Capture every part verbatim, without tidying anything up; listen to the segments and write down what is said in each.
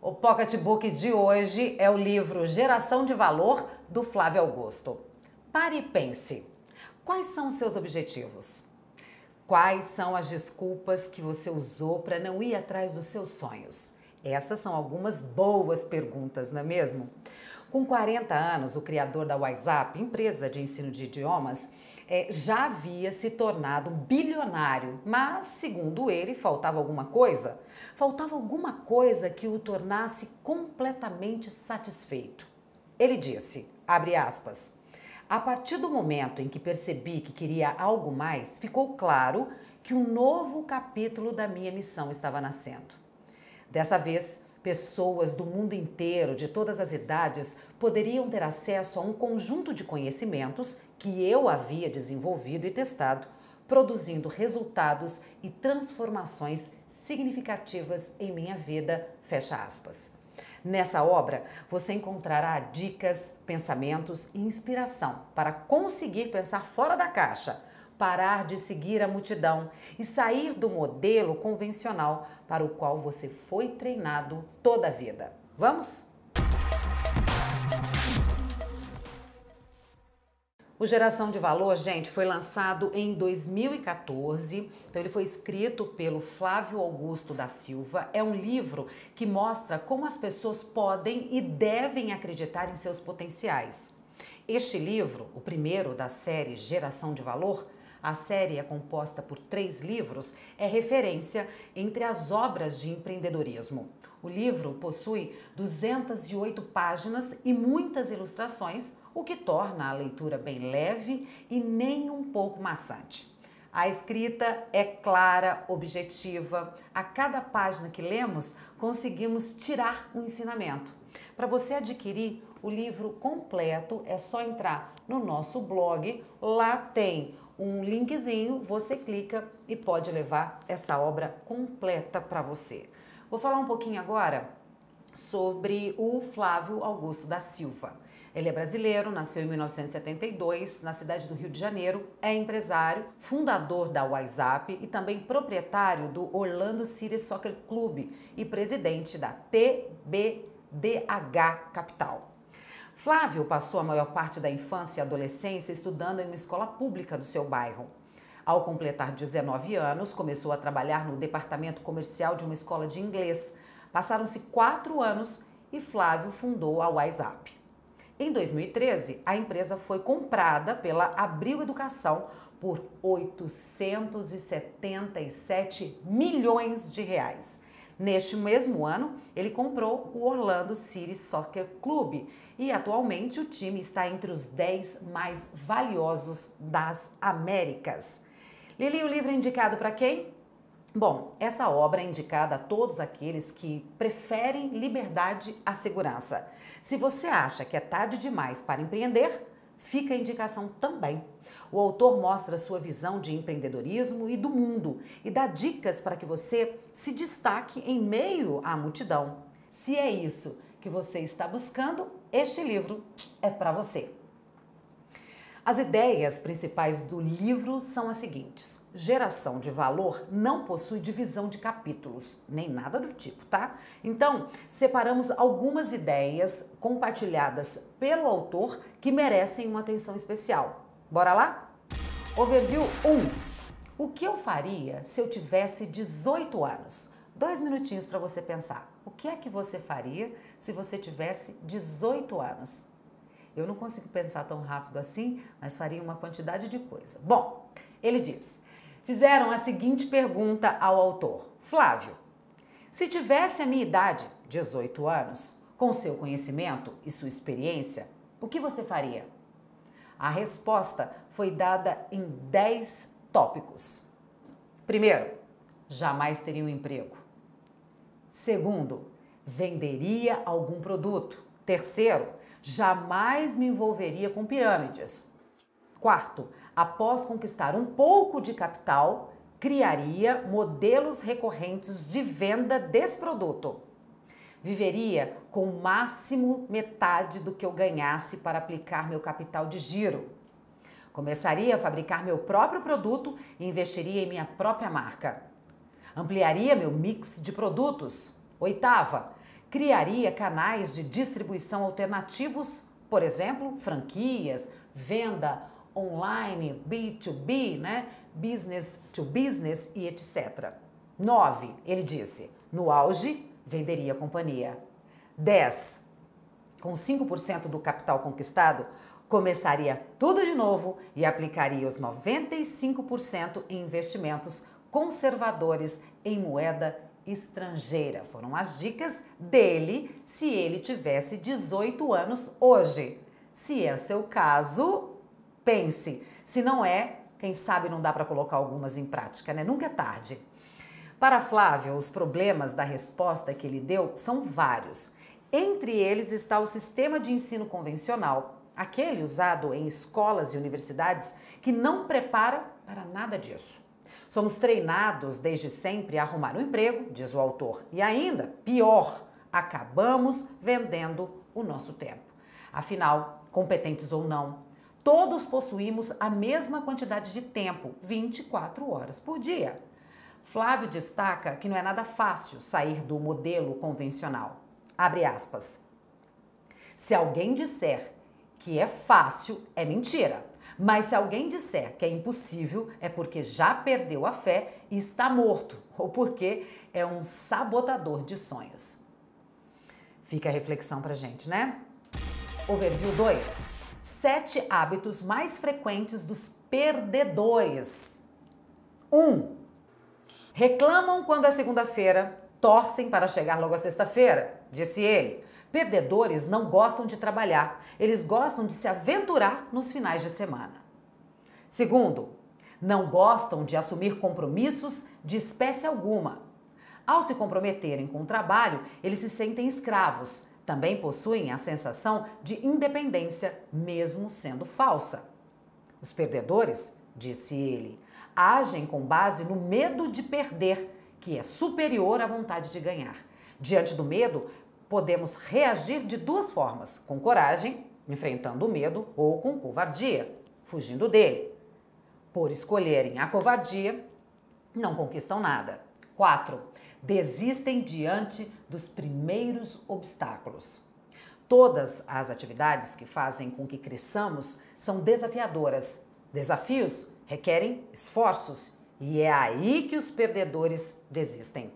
O pocketbook de hoje é o livro Geração de Valor, do Flávio Augusto. Pare e pense. Quais são os seus objetivos? Quais são as desculpas que você usou para não ir atrás dos seus sonhos? Essas são algumas boas perguntas, não é mesmo? Com quarenta anos, o criador da WhatsApp, empresa de ensino de idiomas, é, já havia se tornado bilionário, mas, segundo ele, faltava alguma coisa. Faltava alguma coisa que o tornasse completamente satisfeito. Ele disse, abre aspas, a partir do momento em que percebi que queria algo mais, ficou claro que um novo capítulo da minha missão estava nascendo. Dessa vez, pessoas do mundo inteiro, de todas as idades, poderiam ter acesso a um conjunto de conhecimentos que eu havia desenvolvido e testado, produzindo resultados e transformações significativas em minha vida, fecha aspas. Nessa obra, você encontrará dicas, pensamentos e inspiração para conseguir pensar fora da caixa, parar de seguir a multidão e sair do modelo convencional para o qual você foi treinado toda a vida. Vamos? O Geração de Valor, gente, foi lançado em dois mil e quatorze, então ele foi escrito pelo Flávio Augusto da Silva. É um livro que mostra como as pessoas podem e devem acreditar em seus potenciais. Este livro, o primeiro da série Geração de Valor, a série é composta por três livros, é referência entre as obras de empreendedorismo. O livro possui duzentas e oito páginas e muitas ilustrações, o que torna a leitura bem leve e nem um pouco maçante. A escrita é clara, objetiva. A cada página que lemos, conseguimos tirar um ensinamento. Para você adquirir o livro completo, é só entrar no nosso blog. Lá tem um linkzinho, você clica e pode levar essa obra completa para você. Vou falar um pouquinho agora sobre o Flávio Augusto da Silva. Ele é brasileiro, nasceu em mil novecentos e setenta e dois, na cidade do Rio de Janeiro, é empresário, fundador da WhatsApp e também proprietário do Orlando City Soccer Club e presidente da T B D H Capital. Flávio passou a maior parte da infância e adolescência estudando em uma escola pública do seu bairro. Ao completar dezenove anos, começou a trabalhar no departamento comercial de uma escola de inglês. Passaram-se quatro anos e Flávio fundou a WhatsApp. Em dois mil e treze, a empresa foi comprada pela Abril Educação por oitocentos e setenta e sete milhões de reais. Neste mesmo ano, ele comprou o Orlando City Soccer Club e atualmente o time está entre os dez mais valiosos das Américas. Lili, o livro é indicado para quem? Bom, essa obra é indicada a todos aqueles que preferem liberdade à segurança. Se você acha que é tarde demais para empreender, fica a indicação também. O autor mostra sua visão de empreendedorismo e do mundo e dá dicas para que você se destaque em meio à multidão. Se é isso que você está buscando, este livro é para você. As ideias principais do livro são as seguintes. Geração de Valor não possui divisão de capítulos, nem nada do tipo, tá? Então, separamos algumas ideias compartilhadas pelo autor que merecem uma atenção especial. Bora lá? Overview um. O que eu faria se eu tivesse dezoito anos? Dois minutinhos para você pensar. O que é que você faria se você tivesse dezoito anos? Eu não consigo pensar tão rápido assim, mas faria uma quantidade de coisa. Bom, ele diz, fizeram a seguinte pergunta ao autor. Flávio, se tivesse a minha idade, dezoito anos, com seu conhecimento e sua experiência, o que você faria? A resposta foi dada em dez tópicos. Primeiro, jamais teria um emprego. Segundo, venderia algum produto. Terceiro, jamais me envolveria com pirâmides. Quarto, após conquistar um pouco de capital, criaria modelos recorrentes de venda desse produto. Viveria com o máximo metade do que eu ganhasse para aplicar meu capital de giro. Começaria a fabricar meu próprio produto e investiria em minha própria marca. Ampliaria meu mix de produtos. Oitava, criaria canais de distribuição alternativos, por exemplo, franquias, venda online, B dois B, né? Business to business e etcétera. nove. Ele disse, no auge, venderia a companhia. dez. Com cinco por cento do capital conquistado, começaria tudo de novo e aplicaria os noventa e cinco por cento em investimentos conservadores em moeda estrangeira. Foram as dicas dele se ele tivesse dezoito anos hoje. Se é o seu caso, pense. Se não é, quem sabe não dá para colocar algumas em prática, né? Nunca é tarde. Para Flávio, os problemas da resposta que ele deu são vários. Entre eles está o sistema de ensino convencional, aquele usado em escolas e universidades que não prepara para nada disso. Somos treinados desde sempre a arrumar um emprego, diz o autor, e ainda, pior, acabamos vendendo o nosso tempo. Afinal, competentes ou não, todos possuímos a mesma quantidade de tempo, vinte e quatro horas por dia. Flávio destaca que não é nada fácil sair do modelo convencional. Abre aspas. Se alguém disser que é fácil, é mentira. Mas se alguém disser que é impossível, é porque já perdeu a fé e está morto, ou porque é um sabotador de sonhos. Fica a reflexão pra gente, né? Overview dois. Sete hábitos mais frequentes dos perdedores. um. Reclamam quando é segunda-feira, torcem para chegar logo à sexta-feira, disse ele. Perdedores não gostam de trabalhar, eles gostam de se aventurar nos finais de semana. Segundo, não gostam de assumir compromissos de espécie alguma. Ao se comprometerem com o trabalho, eles se sentem escravos. Também possuem a sensação de independência, mesmo sendo falsa. Os perdedores, disse ele, agem com base no medo de perder, que é superior à vontade de ganhar. Diante do medo, podemos reagir de duas formas, com coragem, enfrentando o medo, ou com covardia, fugindo dele. Por escolherem a covardia, não conquistam nada. quatro. Desistem diante dos primeiros obstáculos. Todas as atividades que fazem com que cresçamos são desafiadoras. Desafios requerem esforços e é aí que os perdedores desistem.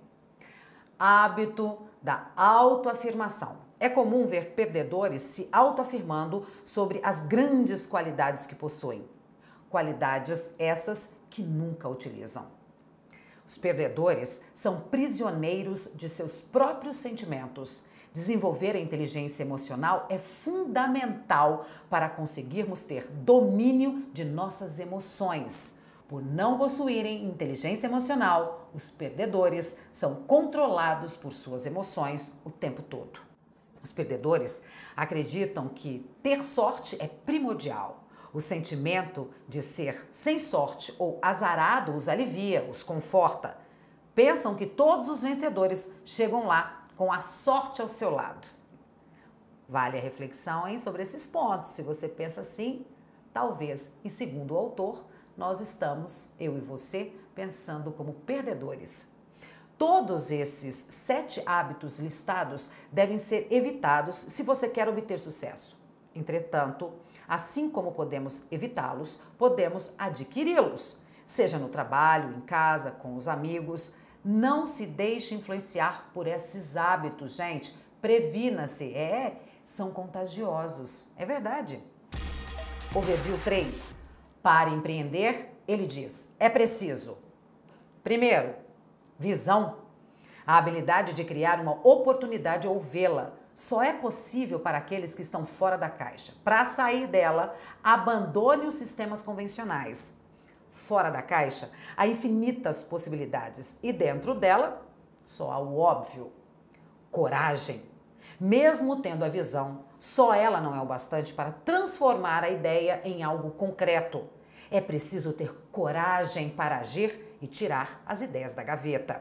Hábito da autoafirmação. É comum ver perdedores se autoafirmando sobre as grandes qualidades que possuem. Qualidades essas que nunca utilizam. Os perdedores são prisioneiros de seus próprios sentimentos. Desenvolver a inteligência emocional é fundamental para conseguirmos ter domínio de nossas emoções. Por não possuírem inteligência emocional, os perdedores são controlados por suas emoções o tempo todo. Os perdedores acreditam que ter sorte é primordial. O sentimento de ser sem sorte ou azarado os alivia, os conforta. Pensam que todos os vencedores chegam lá com a sorte ao seu lado. Vale a reflexão, hein, sobre esses pontos. Se você pensa assim, talvez, e segundo o autor, nós estamos, eu e você, pensando como perdedores. Todos esses sete hábitos listados devem ser evitados se você quer obter sucesso. Entretanto, assim como podemos evitá-los, podemos adquiri-los. Seja no trabalho, em casa, com os amigos. Não se deixe influenciar por esses hábitos, gente. Previna-se. É, são contagiosos. É verdade. Overview três. Para empreender, ele diz, é preciso. Primeiro, visão. A habilidade de criar uma oportunidade ou vê-la só é possível para aqueles que estão fora da caixa. Para sair dela, abandone os sistemas convencionais. Fora da caixa, há infinitas possibilidades e dentro dela, só há o óbvio. Coragem. Mesmo tendo a visão, só ela não é o bastante para transformar a ideia em algo concreto. É preciso ter coragem para agir e tirar as ideias da gaveta.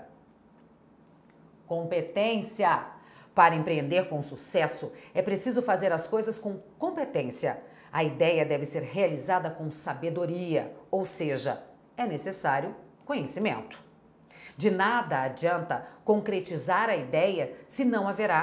Competência. Para empreender com sucesso, é preciso fazer as coisas com competência. A ideia deve ser realizada com sabedoria, ou seja, é necessário conhecimento. De nada adianta concretizar a ideia se não haverá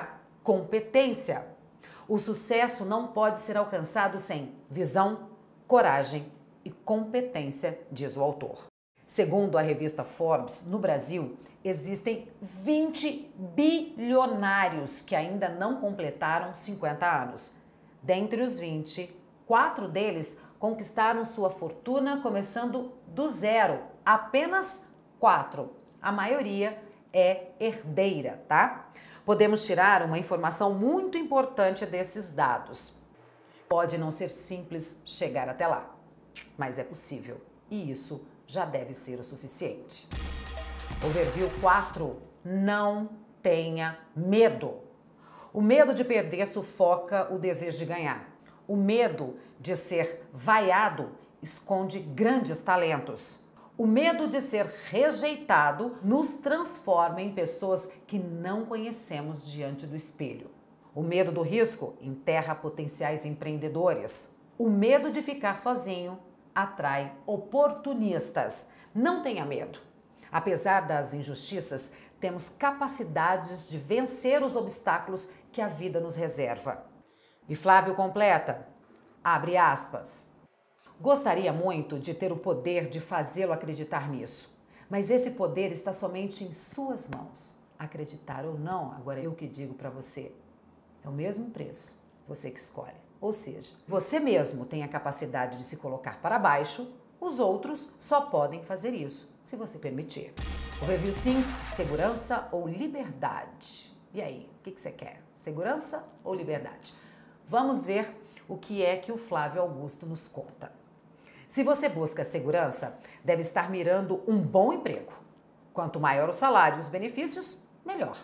competência. O sucesso não pode ser alcançado sem visão, coragem e competência, diz o autor. Segundo a revista Forbes, no Brasil existem vinte bilionários que ainda não completaram cinquenta anos. Dentre os vinte, quatro deles conquistaram sua fortuna começando do zero. Apenas quatro. A maioria é herdeira, tá? Podemos tirar uma informação muito importante desses dados. Pode não ser simples chegar até lá, mas é possível e isso já deve ser o suficiente. Overview quatro. Não tenha medo. O medo de perder sufoca o desejo de ganhar. O medo de ser vaiado esconde grandes talentos. O medo de ser rejeitado nos transforma em pessoas que não conhecemos diante do espelho. O medo do risco enterra potenciais empreendedores. O medo de ficar sozinho atrai oportunistas. Não tenha medo. Apesar das injustiças, temos capacidades de vencer os obstáculos que a vida nos reserva. E Flávio completa, abre aspas. Gostaria muito de ter o poder de fazê-lo acreditar nisso, mas esse poder está somente em suas mãos. Acreditar ou não, agora eu que digo para você, é o mesmo preço, você que escolhe. Ou seja, você mesmo tem a capacidade de se colocar para baixo, os outros só podem fazer isso, se você permitir. O review cinco, segurança ou liberdade? E aí, o que, que você quer? Segurança ou liberdade? Vamos ver o que é que o Flávio Augusto nos conta. Se você busca segurança, deve estar mirando um bom emprego. Quanto maior o salário e os benefícios, melhor.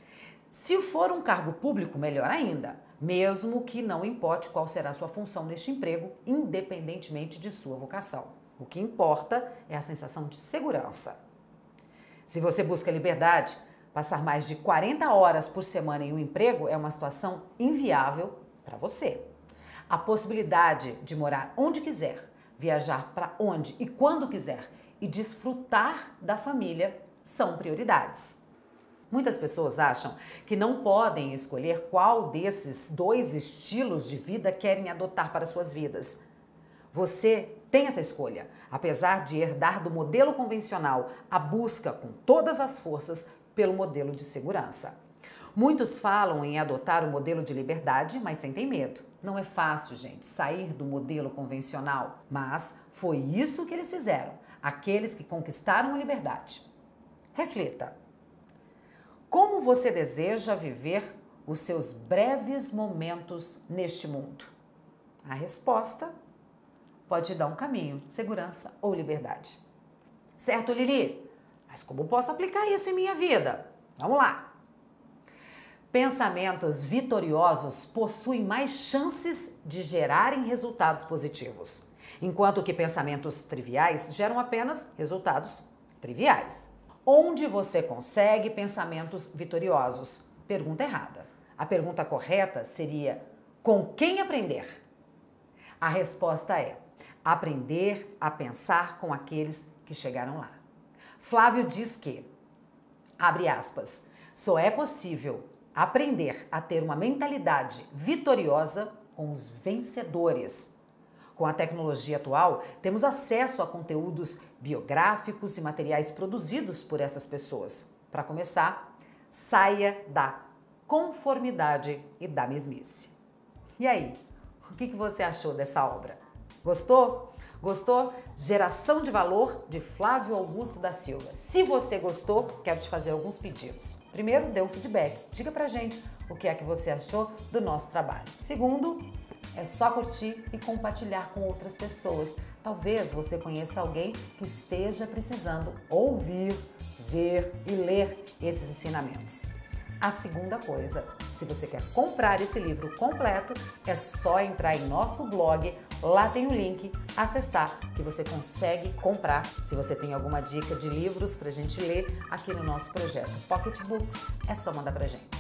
Se for um cargo público, melhor ainda, mesmo que não importe qual será sua função neste emprego, independentemente de sua vocação. O que importa é a sensação de segurança. Se você busca liberdade, passar mais de quarenta horas por semana em um emprego é uma situação inviável para você. A possibilidade de morar onde quiser, viajar para onde e quando quiser e desfrutar da família são prioridades. Muitas pessoas acham que não podem escolher qual desses dois estilos de vida querem adotar para suas vidas. Você tem essa escolha, apesar de herdar do modelo convencional a busca com todas as forças pelo modelo de segurança. Muitos falam em adotar o modelo de liberdade, mas sentem medo. Não é fácil, gente, sair do modelo convencional, mas foi isso que eles fizeram, aqueles que conquistaram a liberdade. Reflita. Como você deseja viver os seus breves momentos neste mundo? A resposta pode te dar um caminho, segurança ou liberdade. Certo, Lili? Mas como posso aplicar isso em minha vida? Vamos lá! Pensamentos vitoriosos possuem mais chances de gerarem resultados positivos, enquanto que pensamentos triviais geram apenas resultados triviais. Onde você consegue pensamentos vitoriosos? Pergunta errada. A pergunta correta seria: com quem aprender? A resposta é: aprender a pensar com aqueles que chegaram lá. Flávio diz que, abre aspas, só é possível aprender a ter uma mentalidade vitoriosa com os vencedores. Com a tecnologia atual, temos acesso a conteúdos biográficos e materiais produzidos por essas pessoas. Para começar, saia da conformidade e da mesmice. E aí, o que você achou dessa obra? Gostou? Gostou? Geração de Valor, de Flávio Augusto da Silva. Se você gostou, quero te fazer alguns pedidos. Primeiro, dê um feedback. Diga pra gente o que é que você achou do nosso trabalho. Segundo, é só curtir e compartilhar com outras pessoas. Talvez você conheça alguém que esteja precisando ouvir, ver e ler esses ensinamentos. A segunda coisa, se você quer comprar esse livro completo, é só entrar em nosso blog, lá tem o link, acessar, que você consegue comprar. Se você tem alguma dica de livros pra gente ler aqui no nosso projeto Pocket Books, é só mandar pra gente.